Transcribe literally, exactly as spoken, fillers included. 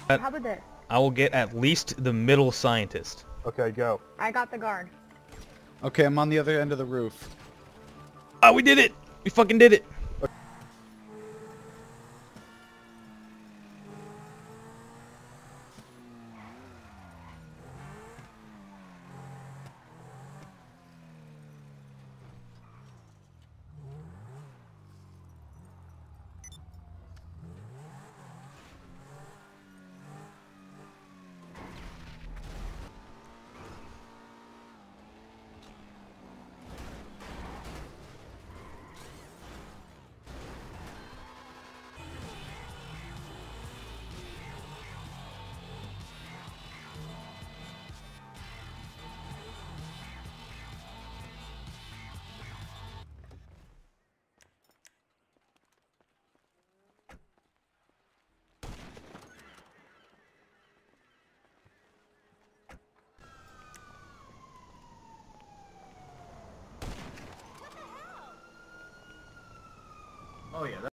How about this? I will get at least the middle scientist. Okay, go. I got the guard. Okay, I'm on the other end of the roof. Oh, we did it! We fucking did it! Oh yeah, that